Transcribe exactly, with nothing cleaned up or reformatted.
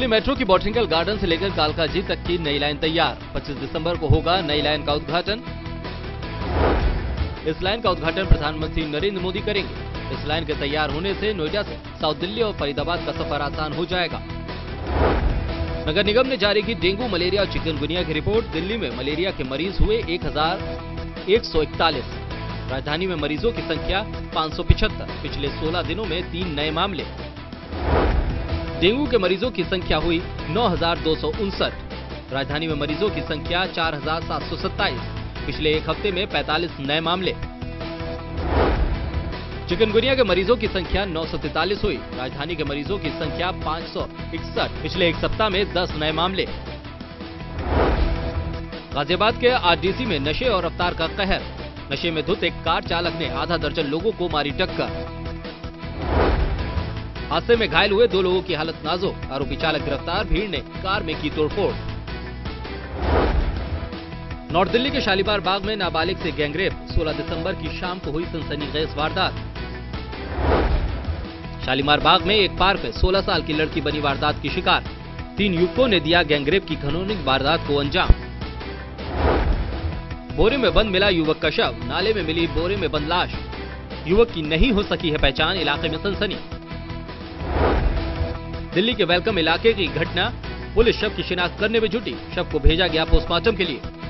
Delhi metro की botanical garden से लेकर कालकाजी तक की नई लाइन तैयार। पच्चीस दिसंबर को होगा नई लाइन का उद्घाटन। इस लाइन का उद्घाटन प्रधानमंत्री नरेंद्र मोदी करेंगे। इस लाइन के तैयार होने से नोएडा से साउथ दिल्ली और फरीदाबाद का सफर आसान हो जाएगा। नगर निगम ने जारी की डेंगू, मलेरिया और चिकनगुनिया की रिपोर्ट। दिल्ली में मलेरिया के मरीज हुए एक हजार एक सौ इकतालीस। राजधानी में मरीजों की संख्या पाँच सौ पिछहत्तर। पिछले सोलह दिनों में तीन नए मामले। डेंगू के मरीजों की संख्या हुई नौ हजार दो सौ उनसठ। राजधानी में मरीजों की संख्या चार हजार सात सौ सत्ताईस। पिछले एक हफ्ते में पैंतालीस नए मामले। चिकनगुनिया के मरीजों की संख्या नौ सौ तैंतालीस हुई। राजधानी के मरीजों की संख्या पाँच सौ इकसठ। पिछले एक सप्ताह में दस नए मामले। गाजियाबाद के आरडीसी में नशे और रफ्तार का कहर। नशे में धुत एक कार चालक ने आधा दर्जन लोगों को मारी टक्कर। हादसे में घायल हुए दो लोगों की हालत नाजुक। आरोपी चालक गिरफ्तार। भीड़ ने कार में की तोड़फोड़। नॉर्थ दिल्ली के शालीमार बाग में नाबालिग से गैंगरेप। सोलह दिसंबर की शाम को हुई सनसनीखेज वारदात। शालीमार बाग में एक पार्क में सोलह साल की लड़की बनी वारदात की शिकार। तीन युवकों ने दिया गैंगरेप की घिनौनी वारदात को अंजाम। बोरे में बंद मिला युवक का शव। नाले में मिली बोरे में बंद लाश। युवक की नहीं हो सकी है पहचान। इलाके में सनसनी। दिल्ली के वेलकम इलाके की घटना। पुलिस शव की शिनाख्त करने में जुटी। शव को भेजा गया पोस्टमार्टम के लिए।